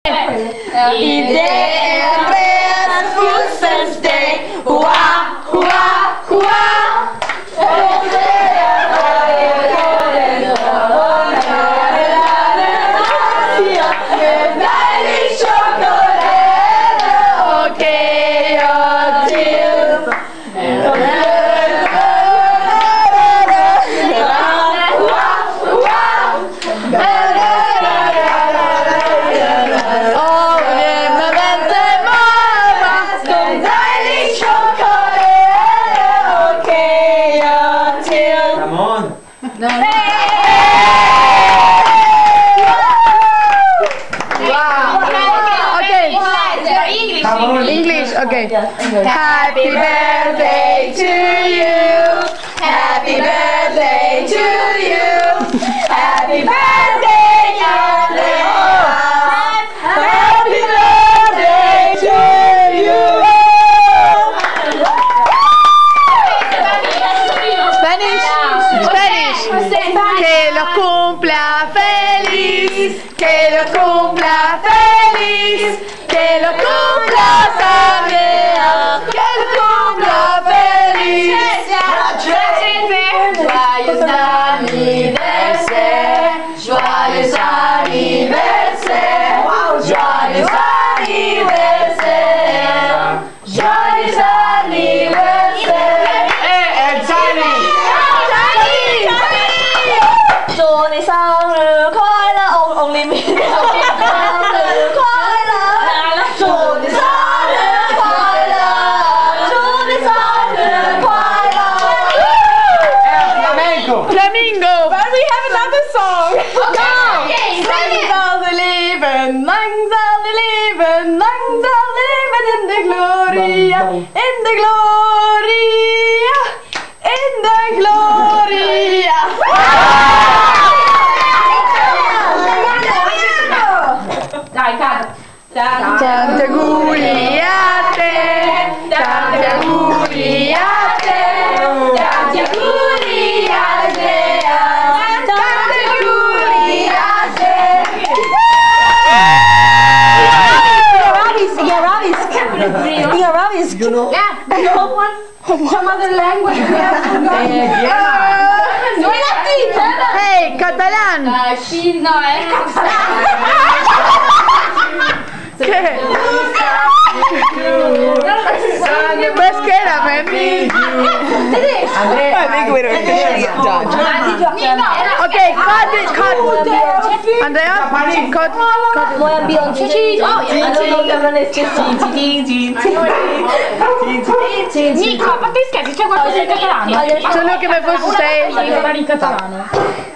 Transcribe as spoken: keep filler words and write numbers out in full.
Idee, Andreas, Fußballsteak, hua, hua, hua. No. Hey! Wow. Okay. English. English. Okay. Happy birthday to you. Happy birthday to you. Happy birthday, Andreas. Happy birthday to you. Spanish. Spanish. Que lo cumpla feliz. Que lo cumpla feliz. Que lo cumpla Andreas. Que lo cumpla feliz. Joyeux anniversaire. Joyeux anniversaire. Joyeux anniversaire. Joyeux anniversaire. And Chinese. 祝你生日快乐 ！Only me。 生日快乐！祝你生日快乐！祝你生日快乐 Flamenco. ！Flamingo. But we have another song. Okay. Lang zal de leven, lang zal de leven, lang zal de leven in de gloria, in de gloria, in de gloria. Dai, canta. Tanti auguri a te, tanti auguri a te, tanti auguri Andrea, tanti auguri a te. You're Arabic. You're Arabic. You know? Yeah. You know one? Some other language we have forgotten. No è latino. Hey, catalan! Uh, she, no, è catalano. Che? Beh, scheramente! Andrea, I think we don't get judged. Okay, cut it, cut. Andrea, cut, cut. Moja Beyoncé. Oh, Nico, ma te scherzi, c'è qualcosa in catalano? Solo che mi fosse sei. Parlare in catalano.